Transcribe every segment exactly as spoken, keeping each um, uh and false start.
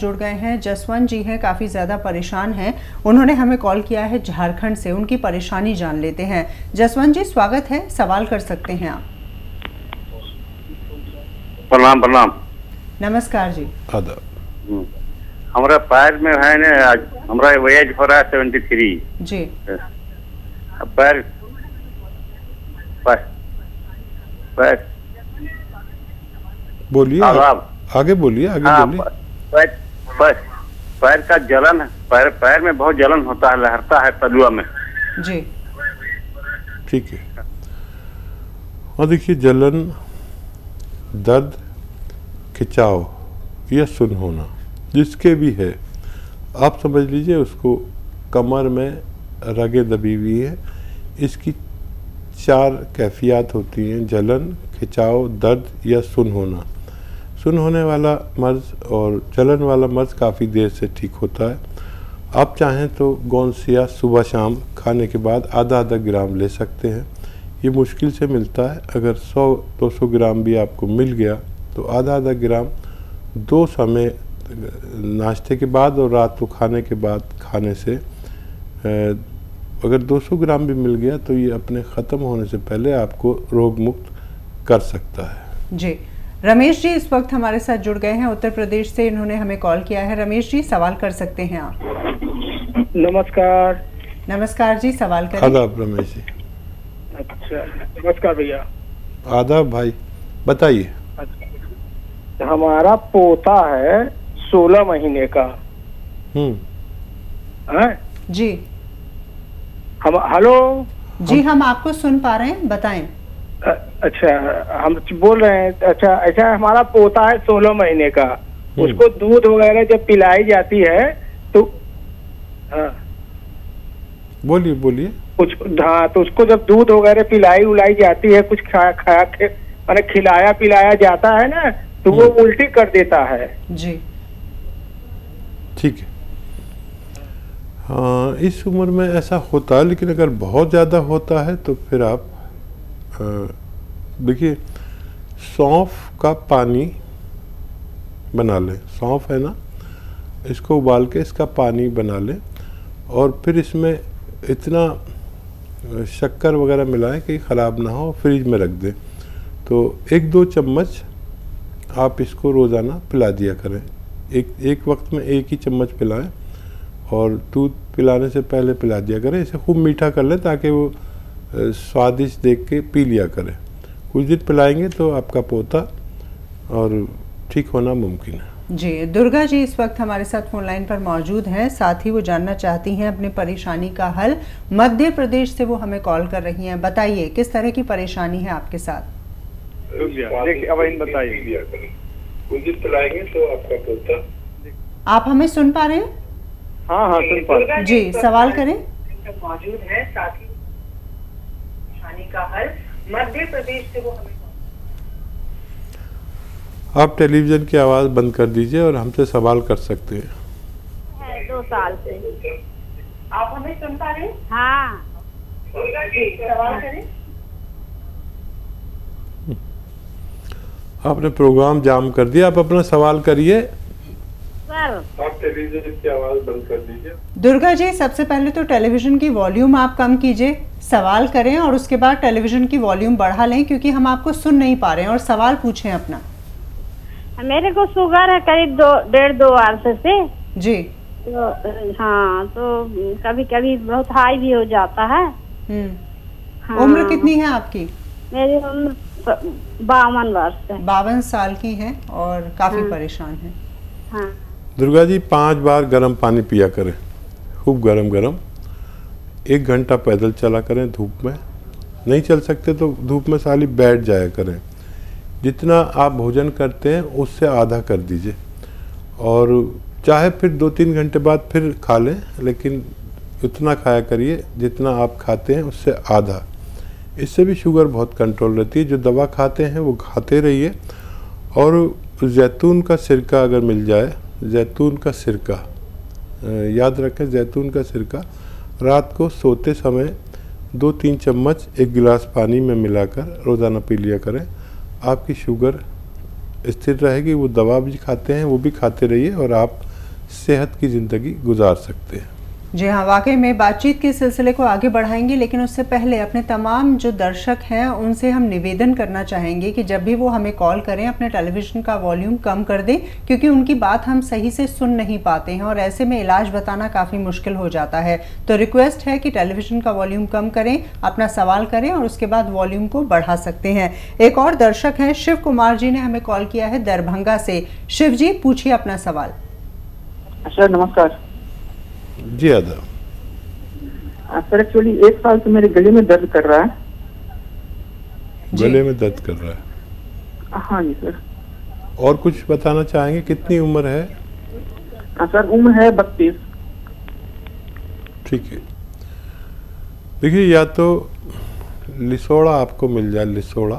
जुड़ गए हैं। जसवंत जी हैं, काफ़ी ज़्यादा परेशान हैं। उन्होंने हमें कॉल किया है झारखंड से, उनकी परेशानी जान लेते हैं। जसवंत जी स्वागत है, सवाल कर सकते हैं आप। प्रणाम प्रणाम। नमस्कार जी। आदाब। हमारा पैर में है ना, हमारा वेज हो रहा है सेवेंटी थ्री जी। पैर पैर पैर बोलिए, आगे बोलिए, आगे हाँ, बोलिए। पैर पैर पैर का जलन है, पैर पैर में बहुत जलन होता है, लहरता है तलुआ में। जी ठीक है। और देखिए, जलन, दर्द, खिंचाव या सुन होना जिसके भी है, आप समझ लीजिए उसको कमर में रगें दबी हुई है। इसकी चार कैफियत होती हैं: जलन, खिंचाव, दर्द या सुन होना। सुन होने वाला मर्ज और जलन वाला मर्ज काफ़ी देर से ठीक होता है। आप चाहें तो गोंसिया सुबह शाम खाने के बाद आधा आधा ग्राम ले सकते हैं। ये मुश्किल से मिलता है। अगर सौ दो सौ ग्राम भी आपको मिल गया तो आधा आधा ग्राम दो समय नाश्ते के बाद और रात को खाने के बाद खाने से, अगर दो सौ ग्राम भी मिल गया तो ये अपने ख़त्म होने से पहले आपको रोग मुक्त कर सकता है। जी। रमेश जी इस वक्त हमारे साथ जुड़ गए हैं उत्तर प्रदेश से, इन्होंने हमें कॉल किया है। रमेश जी सवाल कर सकते हैं आप। नमस्कार। नमस्कार जी, सवाल करें। आदाब रमेश जी। अच्छा, नमस्कार भैया। आदाब भाई, बताइए। अच्छा, हमारा पोता है सोलह महीने का। हम्म है जी। हम हेलो जी, हम आपको सुन पा रहे हैं, बताएं। अच्छा, हम बोल रहे हैं। अच्छा अच्छा, हमारा पोता है सोलह महीने का। उसको दूध वगैरह जब पिलाई जाती है तो हाँ बोलिए बोलिए। कुछ हाँ, तो उसको जब दूध वगैरह पिलाई उलाई जाती है, कुछ खा खा के मैंने खिलाया पिलाया जाता है ना, तो वो उल्टी कर देता है। जी ठीक है। हाँ, इस उम्र में ऐसा होता है, लेकिन अगर बहुत ज़्यादा होता है तो फिर आप देखिए, सौंफ का पानी बना लें। सौंफ है ना, इसको उबाल के इसका पानी बना लें और फिर इसमें इतना शक्कर वगैरह मिलाएं कि ख़राब ना हो, फ्रिज में रख दें। तो एक दो चम्मच आप इसको रोज़ाना पिला दिया करें। एक एक वक्त में एक ही चम्मच पिलाएं और दूध पिलाने से पहले पिला दिया करें। इसे खूब मीठा कर लें ताकि वो स्वादिष्ट देख के पी लिया करें। कुछ दिन पिलाएंगे तो आपका पोता और ठीक होना मुमकिन है। जी। दुर्गा जी इस वक्त हमारे साथ फोन लाइन पर मौजूद हैं, साथ ही वो जानना चाहती हैं अपनी परेशानी का हल। मध्य प्रदेश से वो हमें कॉल कर रही हैं। बताइए किस तरह की परेशानी है आपके साथ। बताइए। कुछ दिन पिलाएंगे तो आपका पोता। आप हमें सुन पा रहे हैं? हाँ हाँ सुन पा रहे हैं जी, सवाल करें। मौजूद है, साथ ही का हल मध्य प्रदेश से वो हमें। आप टेलीविजन की आवाज़ बंद कर दीजिए और हमसे सवाल कर सकते हैं। है दो साल से। आप हमें सुन पा रहे हैं? हाँ जी, सवाल करें। आपने प्रोग्राम जाम कर दिया, आप अपना सवाल करिए। सर आप टेलीविजन की आवाज़ बंद कर दीजिए। दुर्गा जी सबसे पहले तो टेलीविजन की वॉल्यूम आप कम कीजिए, सवाल करें और उसके बाद टेलीविजन की वॉल्यूम बढ़ा लें क्योंकि हम आपको सुन नहीं पा रहे हैं। और सवाल पूछें अपना। मेरे को शुगर है करीब दो डेढ़ दो वर्ष से जी। तो हाँ, तो कभी कभी बहुत हाई भी हो जाता है। हम्म। हाँ। उम्र कितनी है आपकी? मेरी उम्र बावन वर्ष है। बावन साल की है और काफी हाँ। परेशान है। हाँ। दुर्गा जी पांच बार गर्म पानी पिया करें, खूब गरम गरम। एक घंटा पैदल चला करें धूप में। नहीं चल सकते तो धूप में साली बैठ जाया करें। जितना आप भोजन करते हैं उससे आधा कर दीजिए और चाहे फिर दो तीन घंटे बाद फिर खा लें, लेकिन उतना खाया करिए जितना आप खाते हैं उससे आधा। इससे भी शुगर बहुत कंट्रोल रहती है। जो दवा खाते हैं वो खाते रहिए। और जैतून का सिरका अगर मिल जाए, जैतून का सिरका याद रखें, जैतून का सिरका रात को सोते समय दो तीन चम्मच एक गिलास पानी में मिलाकर रोज़ाना पी लिया करें। आपकी शुगर स्थिर रहेगी। वो दवा भी खाते हैं वो भी खाते रहिए और आप सेहत की ज़िंदगी गुजार सकते हैं। जी हाँ, वाकई में बातचीत के सिलसिले को आगे बढ़ाएंगे, लेकिन उससे पहले अपने तमाम जो दर्शक हैं उनसे हम निवेदन करना चाहेंगे कि जब भी वो हमें कॉल करें अपने टेलीविज़न का वॉल्यूम कम कर दें, क्योंकि उनकी बात हम सही से सुन नहीं पाते हैं और ऐसे में इलाज बताना काफ़ी मुश्किल हो जाता है। तो रिक्वेस्ट है कि टेलीविज़न का वॉल्यूम कम करें, अपना सवाल करें और उसके बाद वॉल्यूम को बढ़ा सकते हैं। एक और दर्शक हैं, शिव कुमार जी ने हमें कॉल किया है दरभंगा से। शिव जी, पूछिए अपना सवाल। सर नमस्कार। जी आदा। सर एक्चुअली एक साल से मेरे गले में दर्द कर रहा है। गले में दर्द कर रहा है? हाँ जी सर। और कुछ बताना चाहेंगे? कितनी उम्र है? आ, सर उम्र है बत्तीस। ठीक है, देखिए या तो लिसोड़ा आपको मिल जाए। लिसोड़ा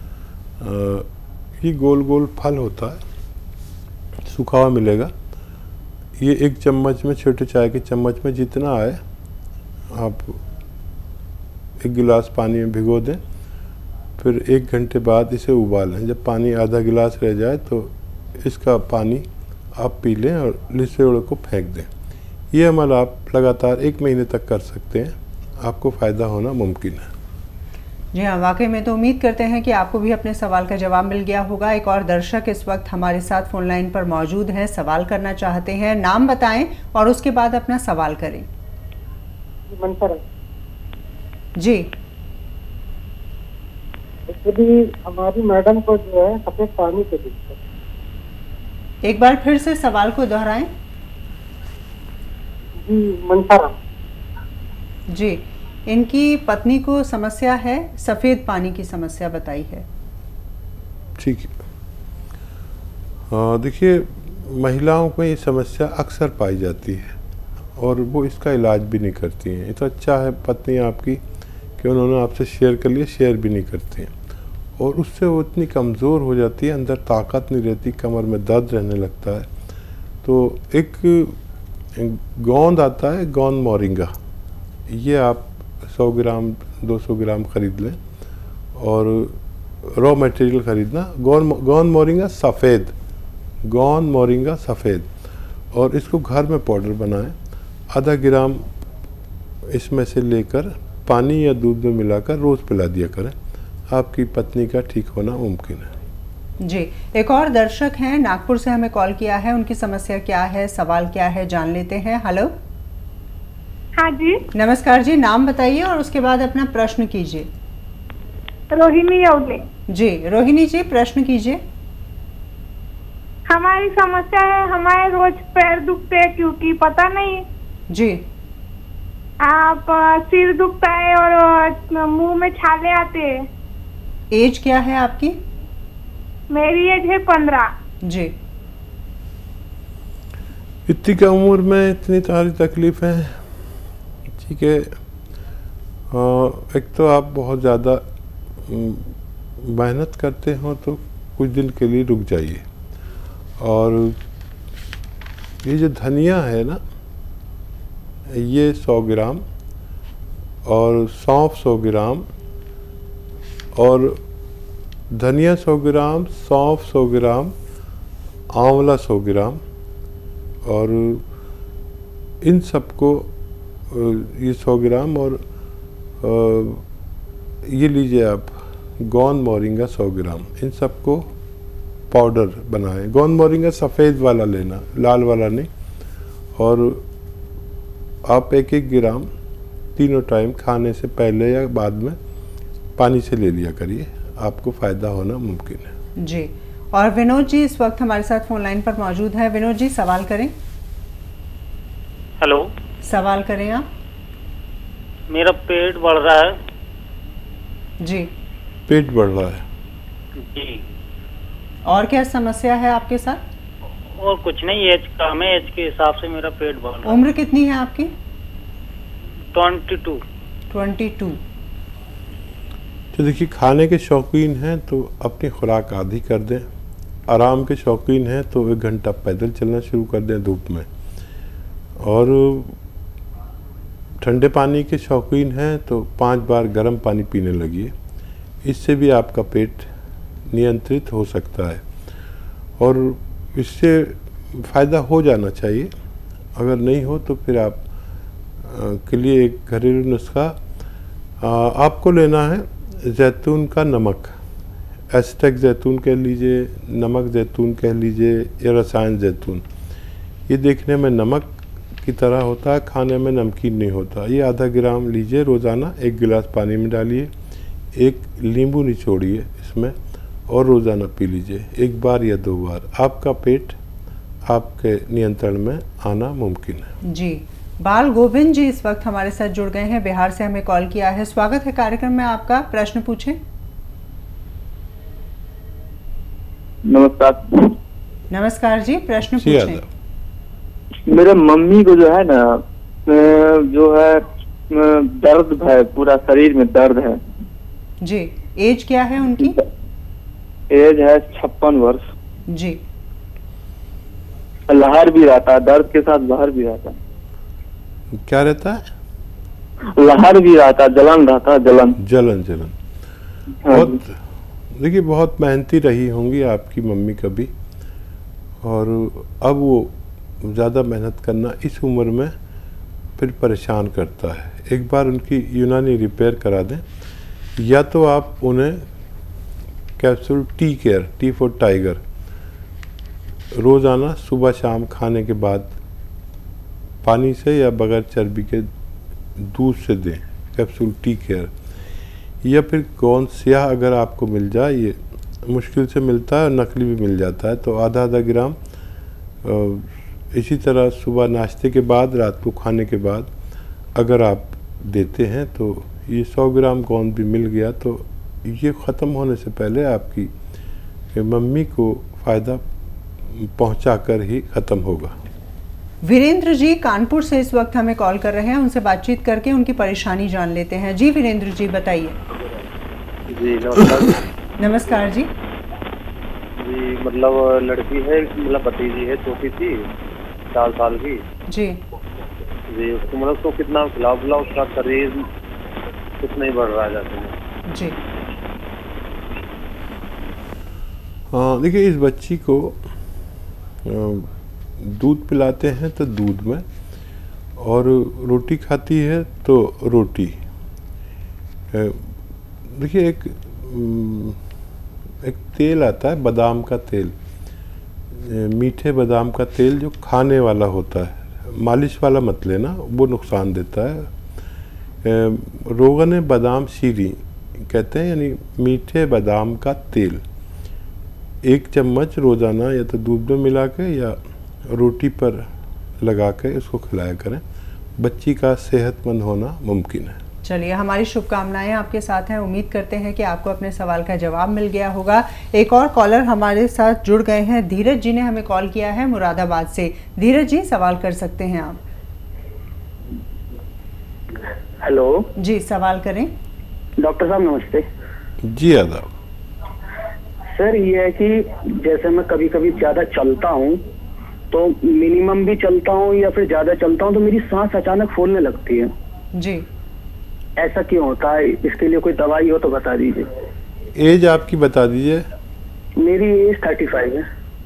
ये गोल गोल फल होता है, सूखा हुआ मिलेगा। ये एक चम्मच में, छोटे चाय के चम्मच में जितना आए आप एक गिलास पानी में भिगो दें, फिर एक घंटे बाद इसे उबालें। जब पानी आधा गिलास रह जाए तो इसका पानी आप पी लें और लिसोड़े को फेंक दें। ये अमल आप लगातार एक महीने तक कर सकते हैं, आपको फ़ायदा होना मुमकिन है। जी हाँ, वाकई में तो उम्मीद करते हैं कि आपको भी अपने सवाल का जवाब मिल गया होगा। एक और दर्शक इस वक्त हमारे साथ फोन लाइन पर मौजूद हैं, सवाल करना चाहते हैं। नाम बताएं और उसके बाद अपना सवाल करें। जी, एक्चुअली हमारी मैडम को जो है सफेद पानी से दिक्कत। एक बार फिर से सवाल को दोहराएं। जी मनसाराम। जी, इनकी पत्नी को समस्या है, सफ़ेद पानी की समस्या बताई है। ठीक है, देखिए महिलाओं को ये समस्या अक्सर पाई जाती है और वो इसका इलाज भी नहीं करती हैं। ये तो अच्छा है पत्नी आपकी कि उन्होंने आपसे शेयर कर लिया, शेयर भी नहीं करती हैं और उससे वो इतनी कमज़ोर हो जाती है, अंदर ताकत नहीं रहती, कमर में दर्द रहने लगता है। तो एक गोंद आता है, गोंद मोरिंगा, ये आप सौ ग्राम दो सौ ग्राम ख़रीद लें और रॉ मटेरियल ख़रीदना। गोंद गोंद मोरिंगा सफ़ेद, गोंद मोरिंगा सफ़ेद, और इसको घर में पाउडर बनाएं। आधा ग्राम इसमें से लेकर पानी या दूध में मिलाकर रोज़ पिला दिया करें, आपकी पत्नी का ठीक होना मुमकिन है। जी, एक और दर्शक हैं, नागपुर से हमें कॉल किया है। उनकी समस्या क्या है, सवाल क्या है, जान लेते हैं। हेलो। हाँ जी, नमस्कार जी, नाम बताइए और उसके बाद अपना प्रश्न कीजिए। रोहिणी यौले। जी, रोहिणी जी प्रश्न कीजिए। हमारी समस्या है, हमारे रोज पैर दुखते हैं क्योंकि पता नहीं। जी। आप सिर दुखता है और मुंह में छाले आते हैं। एज क्या है आपकी? मेरी एज है पंद्रह। जी। इतनी कम उम्र में इतनी सारी तकलीफें, ठीक है। एक तो आप बहुत ज़्यादा मेहनत करते हो तो कुछ दिन के लिए रुक जाइए। और ये जो धनिया है ना, ये सौ ग्राम और सौंफ सौ ग्राम, और धनिया सौ ग्राम, सौंफ सौ ग्राम, आंवला सौ ग्राम, और इन सबको ये सौ ग्राम और ये लीजिए आप गोंद मोरिंगा सौ ग्राम, इन सबको पाउडर बनाएं। गोंद मोरिंगा सफ़ेद वाला लेना, लाल वाला नहीं। और आप एक एक ग्राम तीनों टाइम खाने से पहले या बाद में पानी से ले लिया करिए, आपको फ़ायदा होना मुमकिन है। जी, और विनोद जी इस वक्त हमारे साथ फोन लाइन पर मौजूद है। विनोद जी सवाल करें। हेलो, सवाल करें आप। मेरा पेट बढ़ रहा है। जी, पेट बढ़ रहा है जी। और क्या समस्या है आपके साथ? और कुछ नहीं, एज कम है, एज के हिसाब से मेरा पेट बढ़ रहा है। उम्र कितनी है आपकी? Twenty two. Twenty two. तो देखिए, खाने के शौकीन हैं तो अपनी खुराक आधी कर दें, आराम के शौकीन हैं तो एक घंटा पैदल चलना शुरू कर दें धूप में, और ठंडे पानी के शौकीन हैं तो पांच बार गर्म पानी पीने लगिए। इससे भी आपका पेट नियंत्रित हो सकता है और इससे फ़ायदा हो जाना चाहिए। अगर नहीं हो तो फिर आप के लिए एक घरेलू नुस्खा आपको लेना है जैतून का नमक, एस्टेक जैतून कह लीजिए, नमक जैतून कह लीजिए या रसायन जैतून। ये देखने में नमक की तरह होता है, खाने में नमकीन नहीं होता। ये आधा ग्राम लीजिए रोज़ाना, एक गिलास पानी में डालिए, एक नींबू निचोड़िए इसमें और रोज़ाना पी लीजिए एक बार या दो बार। आपका पेट आपके नियंत्रण में आना मुमकिन है। जी, बाल गोविंद जी इस वक्त हमारे साथ जुड़ गए हैं, बिहार से हमें कॉल किया है। स्वागत है कार्यक्रम में आपका, प्रश्न पूछें। नमस्कार। नमस्कार जी, प्रश्न पूछें। मेरे मम्मी को जो है ना, जो है दर्द है, पूरा शरीर में दर्द है जी। एज क्या है उनकी? एज है छप्पन वर्ष जी। लहर भी रहता है, दर्द के साथ लहर भी रहता है। क्या रहता है? लहर भी रहता है, जलन रहता है, जलन जलन जलन बहुत। देखिए बहुत मेहनती रही होंगी आपकी मम्मी कभी, और अब वो ज़्यादा मेहनत करना इस उम्र में फिर परेशान करता है। एक बार उनकी यूनानी रिपेयर करा दें, या तो आप उन्हें capsule T care, T for tiger, रोज़ाना सुबह शाम खाने के बाद पानी से या बगैर चर्बी के दूध से दें, कैप्सूल टी केयर। या फिर कौन स्याह अगर आपको मिल जाए, ये मुश्किल से मिलता है, नकली भी मिल जाता है, तो आधा आधा ग्राम इसी तरह सुबह नाश्ते के बाद, रात को खाने के बाद अगर आप देते हैं तो ये सौ ग्राम गोंद भी मिल गया तो ये ख़त्म होने से पहले आपकी मम्मी को फ़ायदा पहुंचाकर ही ख़त्म होगा। वीरेंद्र जी कानपुर से इस वक्त हमें कॉल कर रहे हैं, उनसे बातचीत करके उनकी परेशानी जान लेते हैं। जी वीरेंद्र जी बताइए। जी नमस्कार। नमस्कार जी। जी मतलब लड़की है, मतलब भतीजी है, छोटी सी, चार साल की जी। जी उसको मतलब उसको कितना खिलाओ पिलाओ, उसका शरीर कुछ नहीं बढ़ रहा है जाते हैं जी। हाँ देखिए, इस बच्ची को दूध पिलाते हैं तो दूध में, और रोटी खाती है तो रोटी। देखिए एक एक तेल आता है बादाम का तेल, मीठे बादाम का तेल जो खाने वाला होता है, मालिश वाला मत लेना, वो नुकसान देता है। रोगन बादाम शीरी कहते हैं, यानी मीठे बादाम का तेल एक चम्मच रोज़ाना या तो दूध में मिला के या रोटी पर लगा के इसको खिलाया करें। बच्ची का सेहतमंद होना मुमकिन है। चलिए, हमारी शुभकामनाएं आपके साथ हैं। उम्मीद करते हैं कि आपको अपने सवाल का जवाब मिल गया होगा। एक और कॉलर हमारे साथ जुड़ गए हैं, धीरज जी ने हमें कॉल किया है मुरादाबाद से। धीरज जी सवाल कर सकते हैं आप। हेलो जी, सवाल करें। डॉक्टर साहब नमस्ते। जी आदाब। सर ये है कि जैसे मैं कभी कभी ज्यादा चलता हूँ, तो मिनिमम भी चलता हूँ या फिर ज्यादा चलता हूँ तो मेरी सांस अचानक फूलने लगती है जी। ऐसा क्यों होता है? इसके लिए कोई दवाई हो तो बता दीजिए। एज आपकी बता दीजिए। मेरी एज थर्टी फाइव है।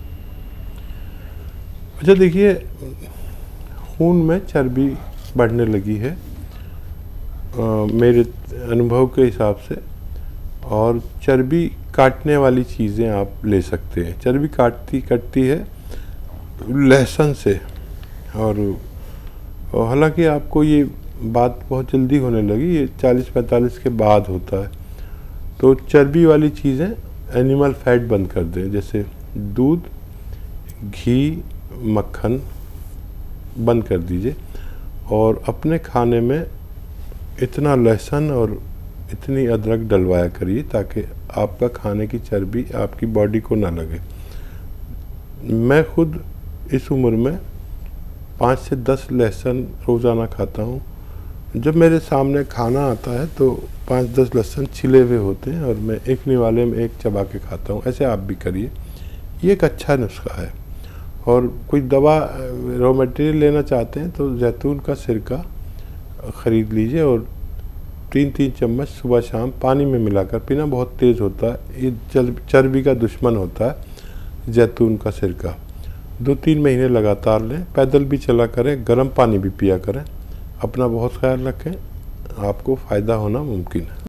अच्छा देखिए, खून में चर्बी बढ़ने लगी है आ, मेरे अनुभव के हिसाब से, और चर्बी काटने वाली चीज़ें आप ले सकते हैं। चर्बी काटती कटती है लहसुन से, और, और हालांकि आपको ये बात बहुत जल्दी होने लगी, ये चालीस पैंतालीस के बाद होता है। तो चर्बी वाली चीज़ें, एनिमल फैट बंद कर दें, जैसे दूध, घी, मक्खन बंद कर दीजिए, और अपने खाने में इतना लहसुन और इतनी अदरक डलवाया करिए ताकि आपका खाने की चर्बी आपकी बॉडी को ना लगे। मैं खुद इस उम्र में पाँच से दस लहसुन रोज़ाना खाता हूँ। जब मेरे सामने खाना आता है तो पाँच दस लहसुन छिले हुए होते हैं और मैं एक निवाले में एक चबा के खाता हूँ। ऐसे आप भी करिए, ये एक अच्छा नुस्खा है। और कोई दवा रॉ मटेरियल लेना चाहते हैं तो जैतून का सिरका ख़रीद लीजिए और तीन तीन चम्मच सुबह शाम पानी में मिलाकर पीना। बहुत तेज़ होता है, ये चर्बी का दुश्मन होता है जैतून का सिरका। दो तीन महीने लगातार लें, पैदल भी चला करें, गर्म पानी भी पिया करें, अपना बहुत ख्याल रखें, आपको फ़ायदा होना मुमकिन है।